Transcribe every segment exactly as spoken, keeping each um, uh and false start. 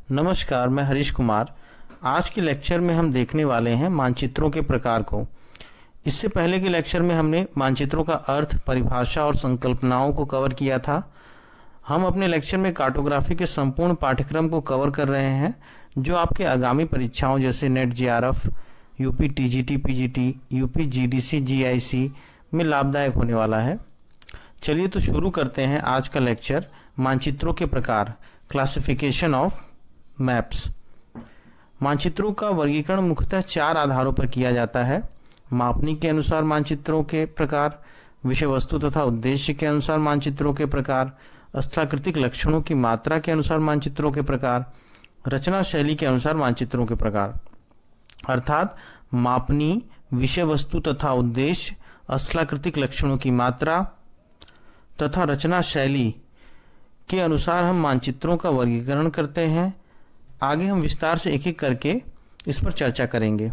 नमस्कार, मैं हरीश कुमार। आज के लेक्चर में हम देखने वाले हैं मानचित्रों के प्रकार को। इससे पहले के लेक्चर में हमने मानचित्रों का अर्थ, परिभाषा और संकल्पनाओं को कवर किया था। हम अपने लेक्चर में कार्टोग्राफी के संपूर्ण पाठ्यक्रम को कवर कर रहे हैं, जो आपके आगामी परीक्षाओं जैसे NET JRF, UP TGT PGT, UP GDC GIC में लाभदायक होने वाला है। चलिए तो शुरू करते हैं आज का लेक्चर। मानचित्रों के प्रकार, क्लासिफिकेशन ऑफ मैप्स। मानचित्रों का वर्गीकरण मुख्यतः चार आधारों पर किया जाता है। मापनी के अनुसार मानचित्रों के प्रकार, विषय वस्तु तथा उद्देश्य के अनुसार मानचित्रों के प्रकार, स्थलाकृतिक लक्षणों की मात्रा के अनुसार मानचित्रों के प्रकार, रचना शैली के अनुसार मानचित्रों के प्रकार। अर्थात मापनी, विषय वस्तु तथा उद्देश्य, स्थलाकृतिक लक्षणों की मात्रा तथा रचना शैली के अनुसार हम मानचित्रों का वर्गीकरण करते हैं। आगे हम विस्तार से एक एक करके इस पर चर्चा करेंगे।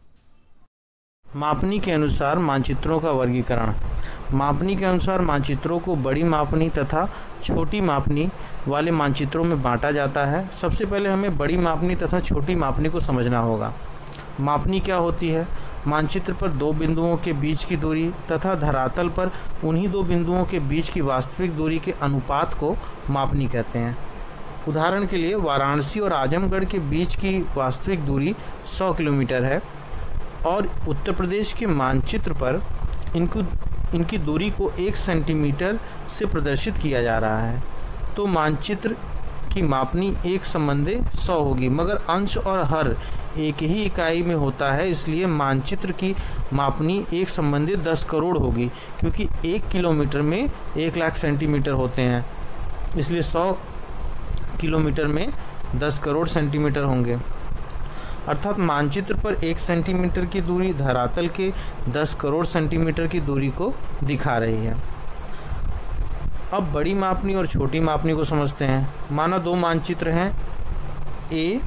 मापनी के अनुसार मानचित्रों का वर्गीकरण। मापनी के अनुसार मानचित्रों को बड़ी मापनी तथा छोटी मापनी वाले मानचित्रों में बांटा जाता है। सबसे पहले हमें बड़ी मापनी तथा छोटी मापनी को समझना होगा। मापनी क्या होती है? मानचित्र पर दो बिंदुओं के बीच की दूरी तथा धरातल पर उन्हीं दो बिंदुओं के बीच की वास्तविक दूरी के अनुपात को मापनी कहते हैं। उदाहरण के लिए वाराणसी और आजमगढ़ के बीच की वास्तविक दूरी सौ किलोमीटर है और उत्तर प्रदेश के मानचित्र पर इनको इनकी दूरी को एक सेंटीमीटर से प्रदर्शित किया जा रहा है। तो मानचित्र की मापनी एक संबंधे सौ होगी, मगर अंश और हर एक ही इकाई में होता है, इसलिए मानचित्र की मापनी एक संबंधे दस करोड़ होगी, क्योंकि एक किलोमीटर में एक लाख सेंटीमीटर होते हैं, इसलिए सौ किलोमीटर में दस करोड़ सेंटीमीटर होंगे। अर्थात मानचित्र पर एक सेंटीमीटर की दूरी धरातल के दस करोड़ सेंटीमीटर की दूरी को दिखा रही है। अब बड़ी मापनी और छोटी मापनी को समझते हैं। माना दो मानचित्र हैं, ए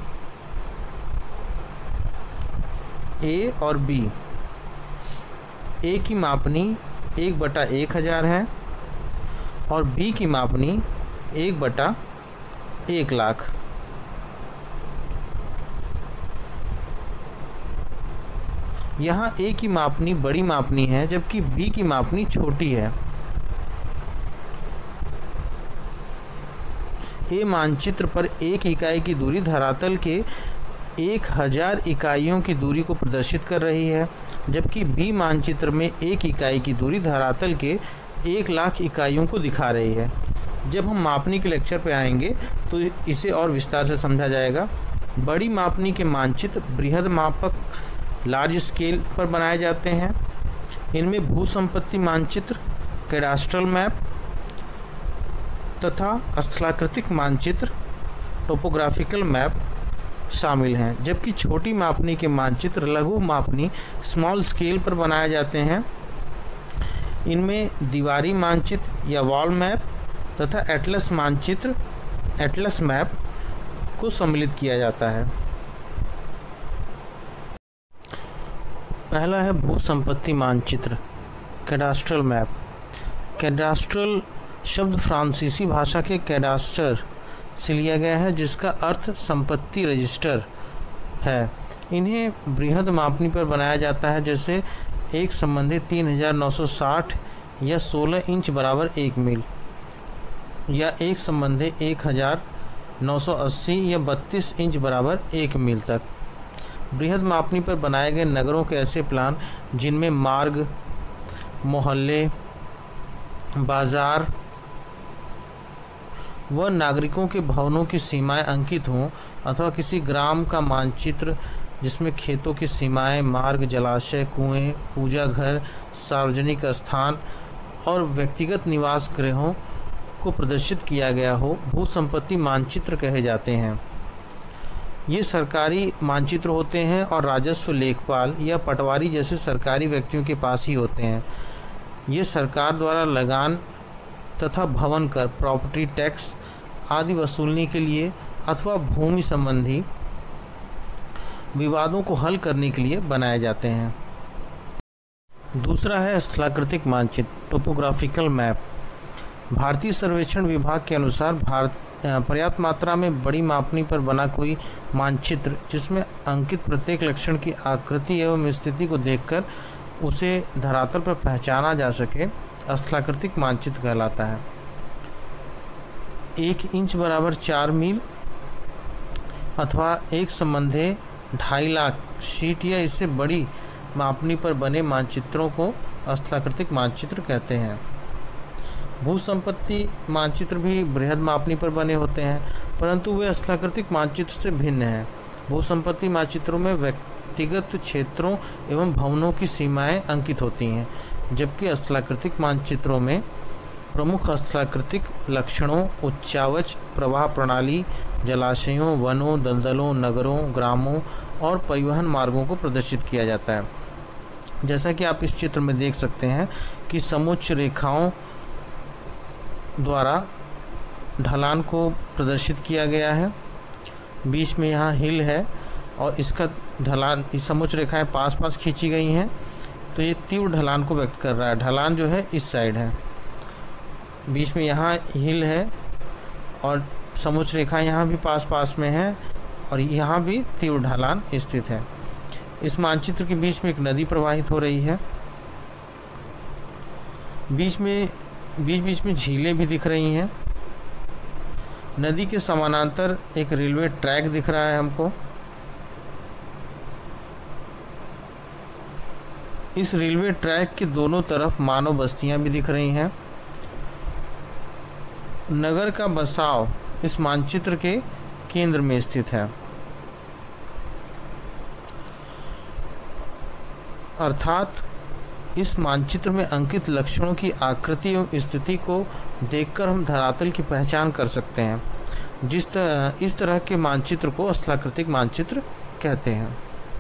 ए और बी। ए की मापनी एक बटा एक हजार है और बी की मापनी एक बटा एक लाख। यहाँ ए की मापनी बड़ी मापनी है, जबकि बी की मापनी छोटी है। ए मानचित्र पर एक इकाई की दूरी धरातल के एक हजार इकाइयों की दूरी को प्रदर्शित कर रही है, जबकि बी मानचित्र में एक इकाई की दूरी धरातल के एक लाख इकाइयों को दिखा रही है। जब हम मापनी के लेक्चर पे आएंगे तो इसे और विस्तार से समझा जाएगा। बड़ी मापनी के मानचित्र बृहद मापक, लार्ज स्केल पर बनाए जाते हैं। इनमें भू संपत्ति मानचित्र, कैडास्ट्रल मैप तथा स्थलाकृतिक मानचित्र, टोपोग्राफिकल मैप शामिल हैं। जबकि छोटी मापनी के मानचित्र लघु मापनी, स्मॉल स्केल पर बनाए जाते हैं। इनमें दीवारी मानचित्र या वॉल मैप तथा एटलस मानचित्र, एटलस मैप को सम्मिलित किया जाता है। पहला है भू संपत्ति मानचित्र, कैडास्ट्रल मैप। कैडास्ट्रल शब्द फ्रांसीसी भाषा के कैडास्टर से लिया गया है, जिसका अर्थ संपत्ति रजिस्टर है। इन्हें बृहद मापनी पर बनाया जाता है, जैसे एक संबंधी तीन हजार नौ सौ साठ या सोलह इंच बराबर एक मील, या एक संबंधी एक हजार नौ सौ अस्सी या बत्तीस इंच बराबर एक मील तक। बृहद मापनी पर बनाए गए नगरों के ऐसे प्लान जिनमें मार्ग, मोहल्ले, बाजार व नागरिकों के भवनों की सीमाएं अंकित हों, अथवा किसी ग्राम का मानचित्र जिसमें खेतों की सीमाएं, मार्ग, जलाशय, कुएं, पूजा घर, सार्वजनिक स्थान और व्यक्तिगत निवास गृहों को प्रदर्शित किया गया हो, भू संपत्ति मानचित्र कहे जाते हैं। ये सरकारी मानचित्र होते हैं और राजस्व लेखपाल या पटवारी जैसे सरकारी व्यक्तियों के पास ही होते हैं। ये सरकार द्वारा लगान तथा भवन कर, प्रॉपर्टी टैक्स आदि वसूलने के लिए अथवा भूमि संबंधी विवादों को हल करने के लिए बनाए जाते हैं। दूसरा है स्थलाकृतिक मानचित्र, टोपोग्राफिकल मैप। भारतीय सर्वेक्षण विभाग के अनुसार भारत पर्याप्त मात्रा में बड़ी मापनी पर बना कोई मानचित्र जिसमें अंकित प्रत्येक लक्षण की आकृति एवं स्थिति को देखकर उसे धरातल पर पहचाना जा सके स्थलाकृतिक मानचित्र कहलाता है। एक इंच बराबर चार मील अथवा एक संबंधे ढाई लाख शीट या इससे बड़ी मापनी पर बने मानचित्रों को स्थलाकृतिक मानचित्र कहते हैं। भू संपत्ति मानचित्र भी बृहद मापनी पर बने होते हैं, परंतु वे स्थलाकृतिक मानचित्र से भिन्न हैं। भू संपत्ति मानचित्रों में व्यक्तिगत क्षेत्रों एवं भवनों की सीमाएं अंकित होती हैं, जबकि स्थलाकृतिक मानचित्रों में प्रमुख स्थलाकृतिक लक्षणों, उच्चावच, प्रवाह प्रणाली, जलाशयों, वनों, दलदलों, नगरों, ग्रामों और परिवहन मार्गों को प्रदर्शित किया जाता है। जैसा कि आप इस चित्र में देख सकते हैं कि समुच्च रेखाओं द्वारा ढलान को प्रदर्शित किया गया है। बीच में यहाँ हिल है और इसका ढलान, इस समुच्च रेखाएं पास पास खींची गई हैं, तो ये तीव्र ढलान को व्यक्त कर रहा है। ढलान जो है इस साइड है, बीच में यहाँ हिल है और समुच्च रेखा यहाँ भी पास पास में है और यहाँ भी तीव्र ढलान स्थित है। इस मानचित्र के बीच में एक नदी प्रवाहित हो रही है। बीच में बीच बीच में झीलें भी दिख रही हैं। नदी के समानांतर एक रेलवे ट्रैक दिख रहा है हमको। इस रेलवे ट्रैक के दोनों तरफ मानव बस्तियां भी दिख रही हैं। नगर का बसाव इस मानचित्र के केंद्र में स्थित है, अर्थात इस मानचित्र में अंकित लक्षणों की आकृति एवं स्थिति को देखकर हम धरातल की पहचान कर सकते हैं। जिस तरह इस तरह के मानचित्र को स्थलाकृतिक मानचित्र कहते हैं।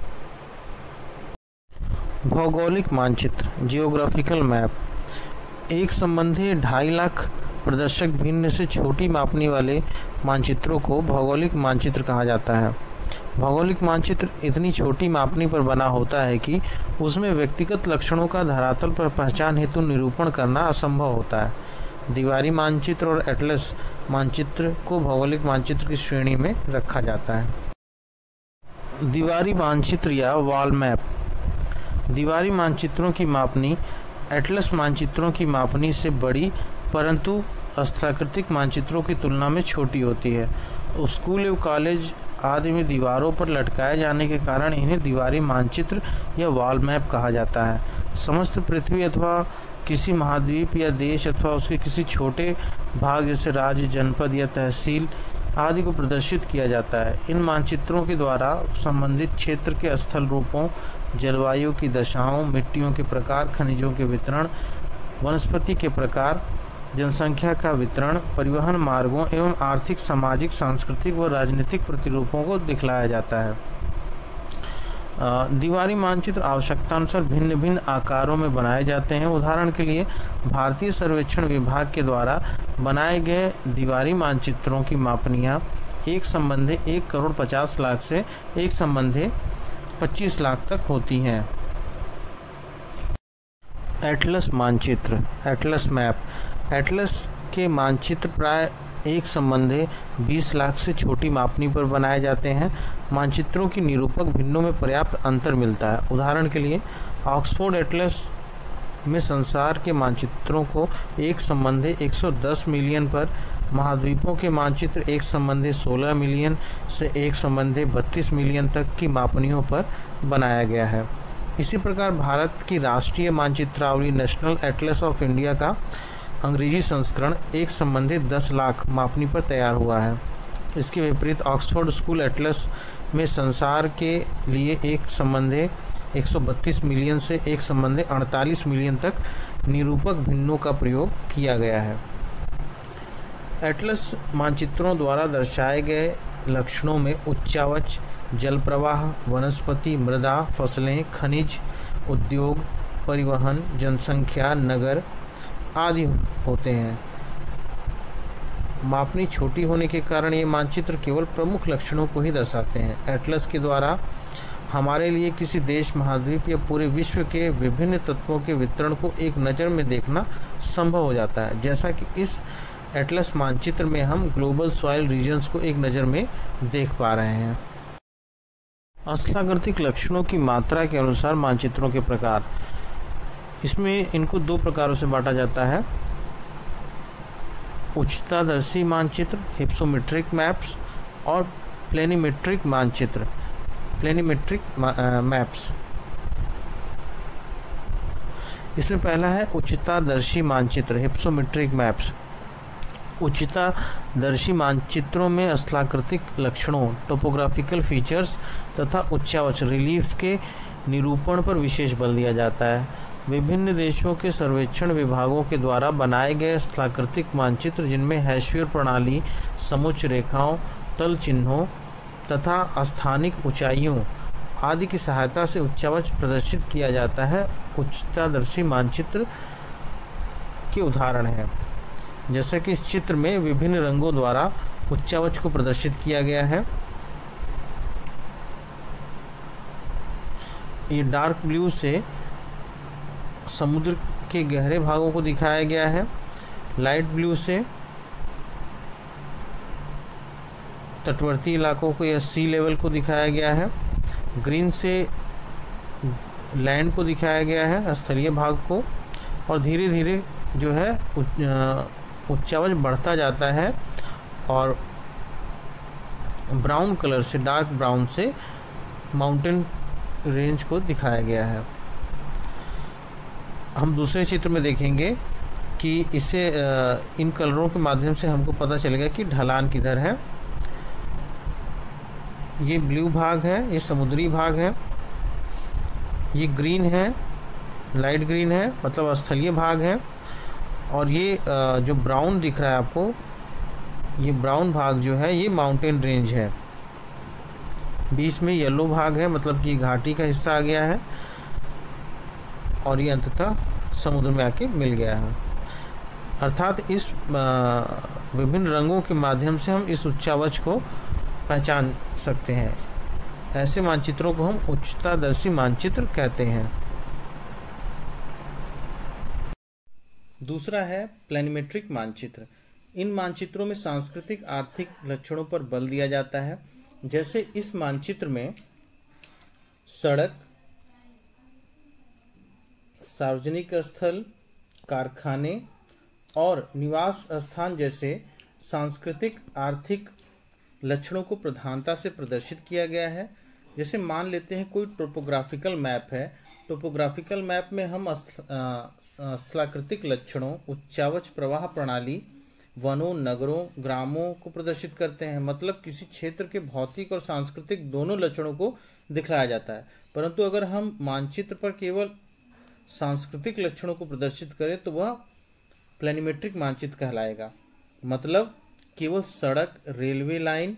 भौगोलिक मानचित्र, जियोग्राफिकल मैप। एक संबंधी ढाई लाख प्रदर्शक भिन्न से छोटी मापनी वाले मानचित्रों को भौगोलिक मानचित्र कहा जाता है। भौगोलिक मानचित्र इतनी छोटी मापनी पर बना होता है कि उसमें व्यक्तिगत लक्षणों का धरातल पर पहचान हेतु निरूपण करना असंभव होता है। दीवारी मानचित्र और एटलस मानचित्र को भौगोलिक मानचित्र की श्रेणी में रखा जाता है। दीवारी मानचित्र या वॉल मैप। दीवारी मानचित्रों की मापनी एटलस मानचित्रों की मापनी से बड़ी परंतु स्थलाकृतिक मानचित्रों की तुलना में छोटी होती है। स्कूल एवं कॉलेज आदि में दीवारों पर लटकाए जाने के कारण इन्हें दीवारी मानचित्र या वॉल मैप कहा जाता है। समस्त पृथ्वी अथवा किसी महाद्वीप या देश अथवा उसके किसी छोटे भाग जैसे राज्य, जनपद या तहसील आदि को प्रदर्शित किया जाता है। इन मानचित्रों के द्वारा संबंधित क्षेत्र के स्थल रूपों, जलवायु की दशाओं, मिट्टियों के प्रकार, खनिजों के वितरण, वनस्पति के प्रकार, जनसंख्या का वितरण, परिवहन मार्गों एवं आर्थिक, सामाजिक, सांस्कृतिक व राजनीतिक प्रतिरूपों को दिखलाया जाता है। दीवारी मानचित्र आवश्यकतानुसार भिन्न भिन्न आकारों में बनाए जाते हैं। उदाहरण के लिए भारतीय सर्वेक्षण विभाग के द्वारा बनाए गए दीवारी मानचित्रों की मापनियाँ एक संबंधे एक करोड़ पचास लाख से एक संबंधे पच्चीस लाख तक होती हैं। एटलस मानचित्र, एटलस मैप। एटलस के मानचित्र प्राय एक संबंधे बीस लाख से छोटी मापनी पर बनाए जाते हैं। मानचित्रों की निरूपक भिन्नों में पर्याप्त अंतर मिलता है। उदाहरण के लिए ऑक्सफोर्ड एटलस में संसार के मानचित्रों को एक संबंधे एक सौ दस मिलियन पर, महाद्वीपों के मानचित्र एक संबंधे सोलह मिलियन से एक संबंधे बत्तीस मिलियन तक की मापनियों पर बनाया गया है। इसी प्रकार भारत की राष्ट्रीय मानचित्रावली नेशनल एटलस ऑफ इंडिया का अंग्रेजी संस्करण एक संबंधे दस लाख मापनी पर तैयार हुआ है। इसके विपरीत ऑक्सफोर्ड स्कूल एटलस में संसार के लिए एक संबंधे एक सौ बत्तीस मिलियन से एक संबंधे अड़तालीस मिलियन तक निरूपक भिन्नों का प्रयोग किया गया है। एटलस मानचित्रों द्वारा दर्शाए गए लक्षणों में उच्चावच, जल प्रवाह, वनस्पति, मृदा, फसलें, खनिज, उद्योग, परिवहन, जनसंख्या, नगर आदि होते हैं। मापनी छोटी होने के कारण ये मानचित्र केवल प्रमुख लक्षणों को ही दर्शाते हैं। एटलस के द्वारा हमारे लिए किसी देश, महाद्वीप या पूरे विश्व के विभिन्न तत्वों के वितरण को एक नज़र में देखना संभव हो जाता है। जैसा कि इस एटलस मानचित्र में हम ग्लोबल सॉइल रीजन्स को एक नज़र में देख पा रहे हैं। स्थलाकृतिक लक्षणों की मात्रा के अनुसार मानचित्रों के प्रकार, इसमें इनको दो प्रकारों से बांटा जाता है। उच्चतादर्शी मानचित्र हिप्सोमेट्रिक मैप्स और प्लेनिमेट्रिक मानचित्र प्लेनिमेट्रिक मैप्स। इसमें पहला है उच्चतादर्शी मानचित्र हिप्सोमेट्रिक मैप्स। उच्चतादर्शी मानचित्रों में स्थलाकृतिक लक्षणों टोपोग्राफिकल फीचर्स तथा उच्चावच रिलीफ के निरूपण पर विशेष बल दिया जाता है। विभिन्न देशों के सर्वेक्षण विभागों के द्वारा बनाए गए स्थलाकृतिक मानचित्र, जिनमें हैशव्यर प्रणाली, समुच्च रेखाओं, तल चिन्हों तथा स्थानिक ऊंचाइयों आदि की सहायता से उच्चावच प्रदर्शित किया जाता है, उच्चतादर्शी मानचित्र के उदाहरण हैं। जैसे कि इस चित्र में विभिन्न रंगों द्वारा उच्चावच को प्रदर्शित किया गया है। ये डार्क ब्लू से समुद्र के गहरे भागों को दिखाया गया है, लाइट ब्लू से तटवर्ती इलाकों को या सी लेवल को दिखाया गया है, ग्रीन से लैंड को दिखाया गया है, स्थलीय भाग को, और धीरे धीरे जो है उच्चावच बढ़ता जाता है और ब्राउन कलर से, डार्क ब्राउन से माउंटेन रेंज को दिखाया गया है। हम दूसरे चित्र में देखेंगे कि इसे इन कलरों के माध्यम से हमको पता चलेगा कि ढलान किधर है। ये ब्लू भाग है, ये समुद्री भाग है, ये ग्रीन है, लाइट ग्रीन है, मतलब स्थलीय भाग है, और ये जो ब्राउन दिख रहा है आपको, ये ब्राउन भाग जो है ये माउंटेन रेंज है। बीच में येलो भाग है, मतलब कि घाटी का हिस्सा आ गया है, और ये अंततः समुद्र में आके मिल गया है। अर्थात इस विभिन्न रंगों के माध्यम से हम इस उच्चावच को पहचान सकते हैं। ऐसे मानचित्रों को हम उच्चतादर्शी मानचित्र कहते हैं। दूसरा है प्लेनिमेट्रिक मानचित्र। इन मानचित्रों में सांस्कृतिक आर्थिक लक्षणों पर बल दिया जाता है। जैसे इस मानचित्र में सड़क, सार्वजनिक स्थल, कारखाने और निवास स्थान जैसे सांस्कृतिक आर्थिक लक्षणों को प्रधानता से प्रदर्शित किया गया है। जैसे मान लेते हैं कोई टोपोग्राफिकल मैप है। टोपोग्राफिकल मैप में हम स्थलाकृतिक लक्षणों, उच्चावच प्रवाह प्रणाली, वनों, नगरों, ग्रामों को प्रदर्शित करते हैं। मतलब किसी क्षेत्र के भौतिक और सांस्कृतिक दोनों लक्षणों को दिखलाया जाता है। परंतु अगर हम मानचित्र पर केवल सांस्कृतिक लक्षणों को प्रदर्शित करें तो वह प्लेनिमेट्रिक मानचित्र कहलाएगा। मतलब केवल सड़क, रेलवे लाइन,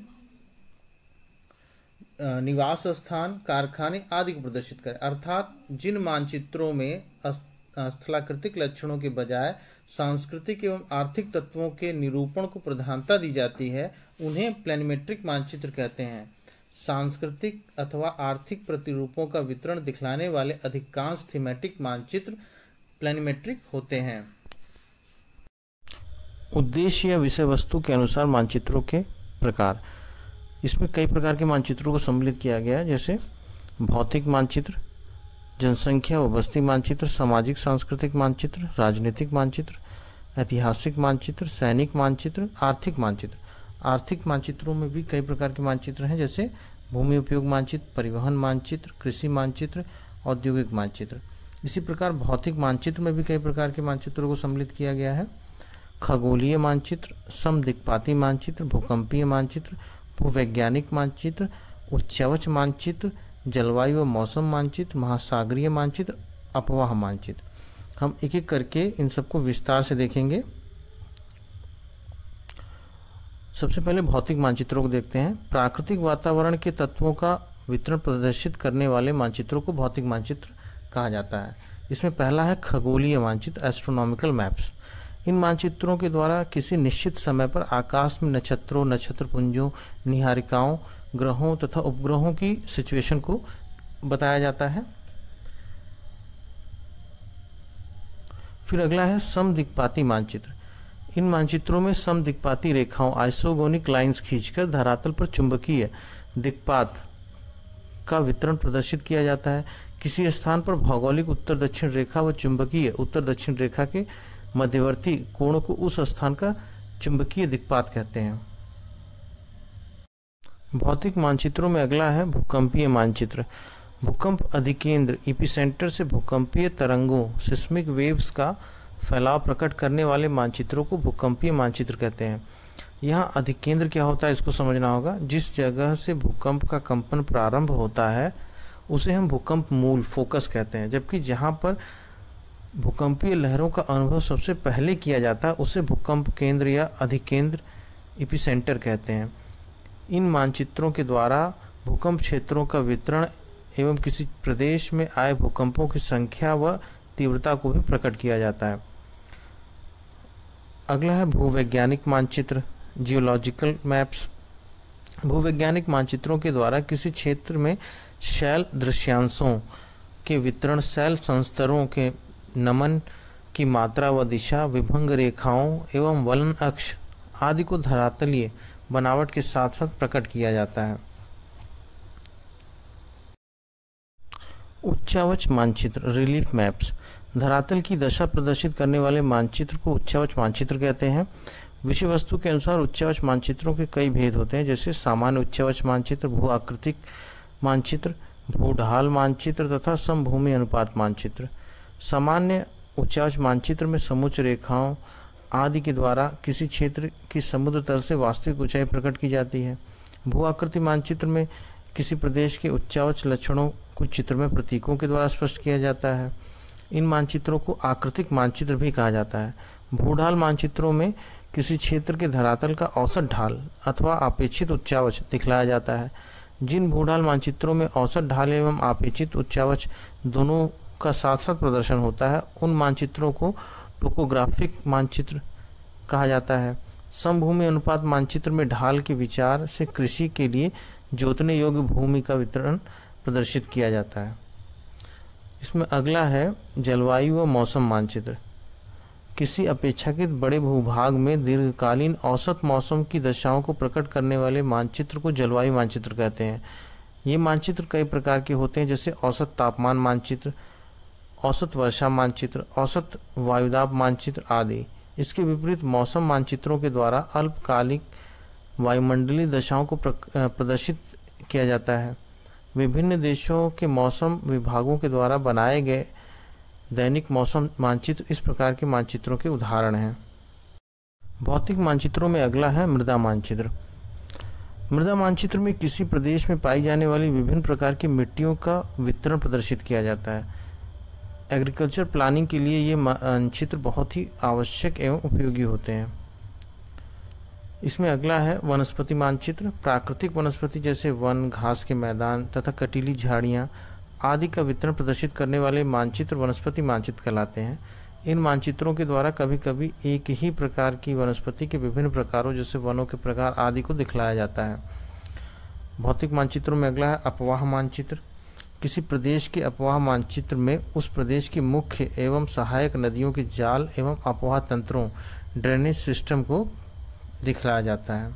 निवास स्थान, कारखाने आदि को प्रदर्शित करें। अर्थात जिन मानचित्रों में स्थलाकृतिक लक्षणों के बजाय सांस्कृतिक एवं आर्थिक तत्वों के निरूपण को प्रधानता दी जाती है, उन्हें प्लेनिमेट्रिक मानचित्र कहते हैं। सांस्कृतिक अथवा आर्थिक प्रतिरूपों का वितरण दिखलाने वाले अधिकांश थीमेटिक मानचित्र प्लेनिमेट्रिक होते हैं। उद्देश्य या विषय वस्तु के अनुसार मानचित्रों के प्रकार, इसमें कई प्रकार के मानचित्रों को सम्मिलित किया गया है। जैसे भौतिक मानचित्र, जनसंख्या व बस्ती मानचित्र, सामाजिक सांस्कृतिक मानचित्र, राजनीतिक मानचित्र, ऐतिहासिक मानचित्र, सैनिक मानचित्र, आर्थिक मानचित्र। आर्थिक मानचित्रों में भी कई प्रकार के मानचित्र हैं, जैसे भूमि उपयोग मानचित्र, परिवहन मानचित्र, कृषि मानचित्र, औद्योगिक मानचित्र। इसी प्रकार भौतिक मानचित्र में भी कई प्रकार के मानचित्रों को सम्मिलित किया गया है। खगोलीय मानचित्र, समदिक्पाती मानचित्र, भूकंपीय मानचित्र, भूवैज्ञानिक मानचित्र, उच्चावच मानचित्र, जलवायु व मौसम मानचित्र, महासागरीय मानचित्र, अपवाह मानचित्र। हम एक एक करके इन सबको विस्तार से देखेंगे। सबसे पहले भौतिक मानचित्रों को देखते हैं। प्राकृतिक वातावरण के तत्वों का वितरण प्रदर्शित करने वाले मानचित्रों को भौतिक मानचित्र कहा जाता है। इसमें पहला है खगोलीय मानचित्र, एस्ट्रोनॉमिकल मैप्स। इन मानचित्रों के द्वारा किसी निश्चित समय पर आकाश में नक्षत्रों, नक्षत्रपुंजों, निहारिकाओं, ग्रहों तथा उपग्रहों की सिचुएशन को बताया जाता है। फिर अगला है समदिक्पाती मानचित्र। इन मानचित्रों में समदिक्पाती रेखाओं आइसोगोनिक लाइंस खींचकर धरातल पर चुंबकीय दिक्पात का वितरण प्रदर्शित किया जाता है। किसी स्थान पर भौगोलिक उत्तर दक्षिण रेखा व चुंबकीय उत्तर दक्षिण रेखा के मध्यवर्ती कोण को उस स्थान का चुंबकीय दिक्पात कहते हैं। भौतिक मानचित्रों में अगला है भूकंपीय मानचित्र। भूकंप अधिकेंद्र एपिसेंटर से भूकंपीय तरंगों सिस्मिक वेव्स का फैलाव प्रकट करने वाले मानचित्रों को भूकंपीय मानचित्र कहते हैं। यहाँ अधिकेंद्र क्या होता है इसको समझना होगा। जिस जगह से भूकंप का कंपन प्रारंभ होता है उसे हम भूकंप मूल फोकस कहते हैं, जबकि जहाँ पर भूकंपीय लहरों का अनुभव सबसे पहले किया जाता है उसे भूकंप केंद्र या अधिकेंद्र एपिसेंटर कहते हैं। इन मानचित्रों के द्वारा भूकंप क्षेत्रों का वितरण एवं किसी प्रदेश में आए भूकंपों की संख्या व तीव्रता को भी प्रकट किया जाता है। अगला है भूवैज्ञानिक मानचित्र, जियोलॉजिकल मैप्स। भूवैज्ञानिक मानचित्रों के द्वारा किसी क्षेत्र में शैल दृश्यांशों के वितरण, शैल संस्तरों के नमन की मात्रा व दिशा, विभंग रेखाओं एवं वलन अक्ष आदि को धरातलीय बनावट के साथ साथ प्रकट किया जाता है। उच्चावच मानचित्र, रिलीफ मैप्स। धरातल की दशा प्रदर्शित करने वाले मानचित्र को उच्चावच मानचित्र कहते हैं। विषय वस्तु के अनुसार उच्चावच मानचित्रों के कई भेद होते हैं, जैसे सामान्य उच्चावच मानचित्र, भू आकृतिक मानचित्र, भूढाल मानचित्र तथा समभूमि अनुपात मानचित्र। सामान्य उच्चावच मानचित्र में समुच्च रेखाओं आदि के द्वारा किसी क्षेत्र की समुद्र तल से वास्तविक ऊंचाई प्रकट की जाती है। भू आकृति मानचित्र में किसी प्रदेश के उच्चावच लक्षणों को चित्र में प्रतीकों के द्वारा स्पष्ट किया जाता है। इन मानचित्रों को आकृतिक मानचित्र भी कहा जाता है। भूढाल मानचित्रों में किसी क्षेत्र के धरातल का औसत ढाल अथवा अपेक्षित उच्चावच दिखलाया जाता है। जिन भूढाल मानचित्रों में औसत ढाल एवं अपेक्षित उच्चावच दोनों का साथ साथ प्रदर्शन होता है उन मानचित्रों को टोपोग्राफिक मानचित्र कहा जाता है। समभूमि अनुपात मानचित्र में ढाल के विचार से कृषि के लिए जोतने योग्य भूमि का वितरण प्रदर्शित किया जाता है। इसमें अगला है जलवायु व मौसम मानचित्र। किसी अपेक्षाकृत बड़े भूभाग में दीर्घकालीन औसत मौसम की दशाओं को प्रकट करने वाले मानचित्र को जलवायु मानचित्र कहते हैं। ये मानचित्र कई प्रकार के होते हैं, जैसे औसत तापमान मानचित्र, औसत वर्षा मानचित्र, औसत वायुदाब मानचित्र आदि। इसके विपरीत मौसम मानचित्रों के द्वारा अल्पकालिक वायुमंडलीय दशाओं को प्रदर्शित किया जाता है। विभिन्न देशों के मौसम विभागों के द्वारा बनाए गए दैनिक मौसम मानचित्र इस प्रकार के मानचित्रों के उदाहरण हैं। भौतिक मानचित्रों में अगला है मृदा मानचित्र। मृदा मानचित्र में किसी प्रदेश में पाई जाने वाली विभिन्न प्रकार की मिट्टियों का वितरण प्रदर्शित किया जाता है। एग्रीकल्चर प्लानिंग के लिए ये मानचित्र बहुत ही आवश्यक एवं उपयोगी होते हैं। इसमें अगला है वनस्पति मानचित्र। प्राकृतिक वनस्पति जैसे वन, घास के मैदान तथा कटीली झाड़ियाँ आदि का वितरण प्रदर्शित करने वाले मानचित्र वनस्पति मानचित्र कहलाते हैं। इन मानचित्रों के द्वारा कभी कभी एक ही प्रकार की वनस्पति के विभिन्न प्रकारों जैसे वनों के प्रकार आदि को दिखलाया जाता है। भौतिक मानचित्रों में अगला है अपवाह मानचित्र। किसी प्रदेश के अपवाह मानचित्र में उस प्रदेश की मुख्य एवं सहायक नदियों के जाल एवं अपवाह तंत्रों ड्रेनेज सिस्टम को दिखलाया जाता है।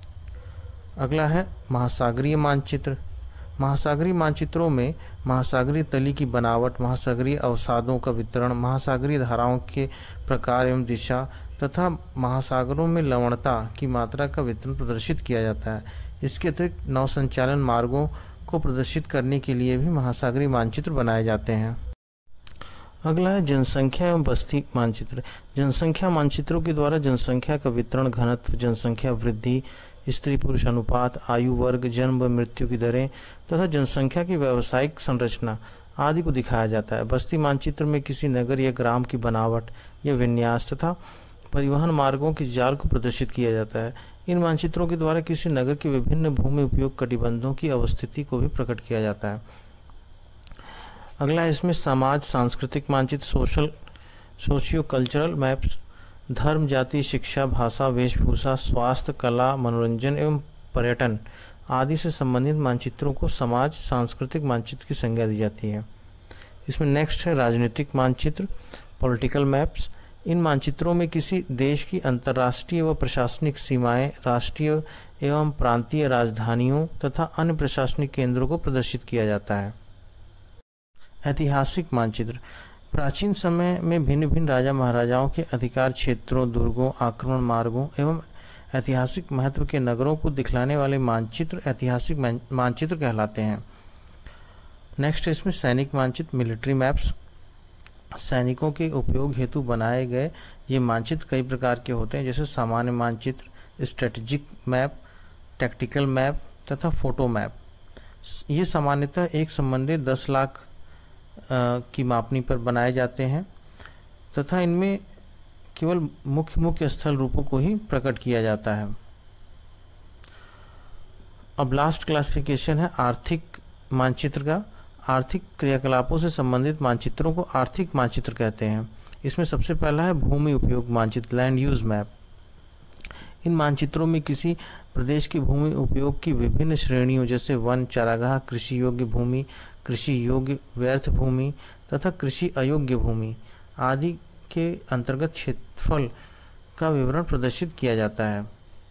अगला है महासागरीय मानचित्र। महासागरीय मानचित्रों में महासागरीय तली की बनावट, महासागरीय अवसादों का वितरण, महासागरीय धाराओं के प्रकार एवं दिशा तथा महासागरों में लवणता की मात्रा का वितरण प्रदर्शित किया जाता है। इसके अतिरिक्त नौ संचालन मार्गों को प्रदर्शित करने के लिए भी महासागरीय मानचित्र बनाए जाते हैं। अगला है जनसंख्या एवं बस्ती मानचित्र। जनसंख्या मानचित्रों के द्वारा जनसंख्या का वितरण, घनत्व, जनसंख्या वृद्धि, स्त्री पुरुष अनुपात, आयु वर्ग, जन्म व मृत्यु की दरें तथा जनसंख्या की व्यावसायिक संरचना आदि को दिखाया जाता है। बस्ती मानचित्र में किसी नगर या ग्राम की बनावट या विन्यास तथा परिवहन मार्गों के जाल को प्रदर्शित किया जाता है। इन मानचित्रों के द्वारा किसी नगर के विभिन्न भूमि उपयोग कटिबंधों की अवस्थिति को भी प्रकट किया जाता है। अगला है इसमें समाज सांस्कृतिक मानचित्र, सोशल सोशियो कल्चरल मैप्स। धर्म, जाति, शिक्षा, भाषा, वेशभूषा, स्वास्थ्य, कला, मनोरंजन एवं पर्यटन आदि से संबंधित मानचित्रों को समाज सांस्कृतिक मानचित्र की संज्ञा दी जाती है। इसमें नेक्स्ट है राजनीतिक मानचित्र, पॉलिटिकल मैप्स। इन मानचित्रों में किसी देश की अंतर्राष्ट्रीय व प्रशासनिक सीमाएं, राष्ट्रीय एवं प्रांतीय राजधानियों तथा अन्य प्रशासनिक केंद्रों को प्रदर्शित किया जाता है। ऐतिहासिक मानचित्र प्राचीन समय में भिन्न भिन्न राजा महाराजाओं के अधिकार क्षेत्रों, दुर्गों, आक्रमण मार्गों एवं ऐतिहासिक महत्व के नगरों को दिखलाने वाले मानचित्र ऐतिहासिक मानचित्र कहलाते हैं। नेक्स्ट है इसमें सैनिक मानचित्र, मिलिट्री मैप्स। सैनिकों के उपयोग हेतु बनाए गए ये मानचित्र कई प्रकार के होते हैं, जैसे सामान्य मानचित्र, स्ट्रेटेजिक मैप, टैक्टिकल मैप तथा फोटो मैप। ये सामान्यतः एक संबंधित दस लाख आ, की मापनी पर बनाए जाते हैं तथा इनमें केवल मुख्य मुख्य स्थल रूपों को ही प्रकट किया जाता है। अब लास्ट क्लासिफिकेशन है आर्थिक मानचित्र का। आर्थिक क्रियाकलापों से संबंधित मानचित्रों को आर्थिक मानचित्र कहते हैं। इसमें सबसे पहला है भूमि उपयोग मानचित्र, लैंड यूज मैप। इन मानचित्रों में किसी प्रदेश की भूमि उपयोग की विभिन्न श्रेणियों जैसे वन, चारागाह, कृषि योग्य भूमि, कृषि योग्य व्यर्थ भूमि तथा कृषि अयोग्य भूमि आदि के अंतर्गत क्षेत्रफल का विवरण प्रदर्शित किया जाता है।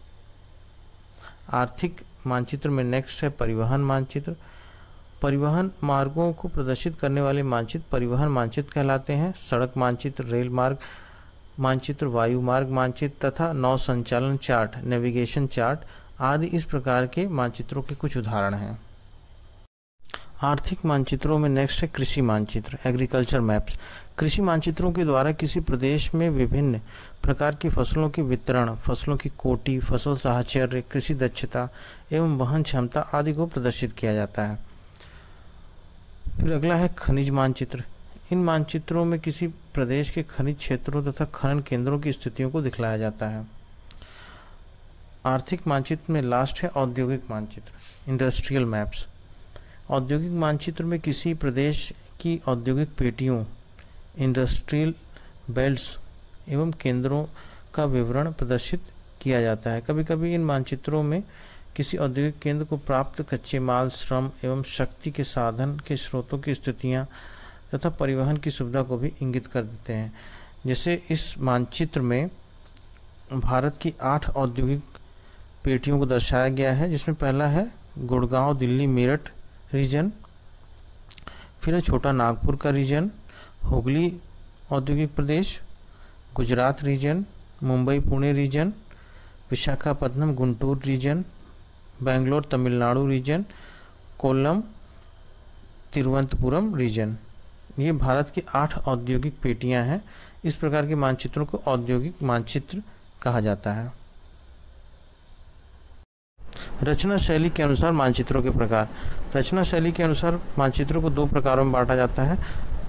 आर्थिक मानचित्र में नेक्स्ट है परिवहन मानचित्र। परिवहन मार्गों को प्रदर्शित करने वाले मानचित्र परिवहन मानचित्र कहलाते हैं। सड़क मानचित्र, रेल मार्ग मानचित्र, वायु मार्ग मानचित्र तथा नौ संचालन चार्ट, नेविगेशन चार्ट आदि इस प्रकार के मानचित्रों के कुछ उदाहरण हैं। आर्थिक मानचित्रों में नेक्स्ट है कृषि मानचित्र, एग्रीकल्चर मैप्स। कृषि मानचित्रों के द्वारा किसी प्रदेश में विभिन्न प्रकार की फसलों के वितरण, फसलों की कोटि, फसल साहचर्य, कृषि दक्षता एवं वहन क्षमता आदि को प्रदर्शित किया जाता है। फिर अगला है खनिज मानचित्र। इन मानचित्रों में किसी प्रदेश के खनिज क्षेत्रों तथा खनन केंद्रों की स्थितियों को दिखलाया जाता है। आर्थिक मानचित्र में लास्ट है औद्योगिक मानचित्र, इंडस्ट्रियल मैप्स। औद्योगिक मानचित्र में किसी प्रदेश की औद्योगिक पेटियों, इंडस्ट्रियल बेल्ट्स एवं केंद्रों का विवरण प्रदर्शित किया जाता है। कभी कभी इन मानचित्रों में किसी औद्योगिक केंद्र को प्राप्त कच्चे माल, श्रम एवं शक्ति के साधन के स्रोतों की स्थितियां तथा परिवहन की सुविधा को भी इंगित कर देते हैं। जैसे इस मानचित्र में भारत की आठ औद्योगिक पेटियों को दर्शाया गया है, जिसमें पहला है गुड़गांव, दिल्ली, मेरठ रीजन। फिर है छोटा नागपुर का रीजन, हुगली औद्योगिक प्रदेश, Gujarat region, Mumbai Pune region, Visakhapatnam Guntur region, Bangalore Tamil Nadu region, Kollam Thiruvananthapuram region. ये भारत की आठ औद्योगिक पेटियां हैं। इस प्रकार के मानचित्रों को औद्योगिक मानचित्र कहा जाता है। रचना शैली के अनुसार मानचित्रों के प्रकार। रचना शैली के अनुसार मानचित्रों को दो प्रकारों में बांटा जाता है,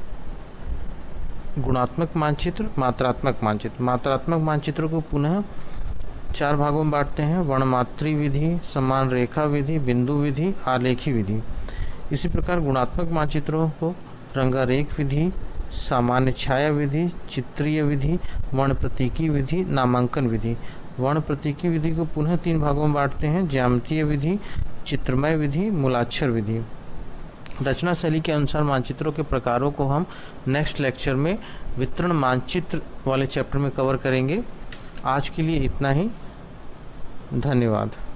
गुणात्मक मानचित्र, मात्रात्मक मानचित्र। मात्रात्मक मानचित्रों को पुनः चार भागों में बांटते हैं, वर्णमात्री विधि, समान रेखा विधि, बिंदु विधि, आलेखी विधि। इसी प्रकार गुणात्मक मानचित्रों को रंगारेख विधि, सामान्य छाया विधि, चित्रीय विधि, वर्ण प्रतीकी विधि, नामांकन विधि। वर्ण प्रतीकी विधि को पुनः तीन भागों में बांटते हैं, ज्यामितीय विधि, चित्रमय विधि, मूलाक्षर विधि। रचना शैली के अनुसार मानचित्रों के प्रकारों को हम नेक्स्ट लेक्चर में वितरण मानचित्र वाले चैप्टर में कवर करेंगे। आज के लिए इतना ही, धन्यवाद।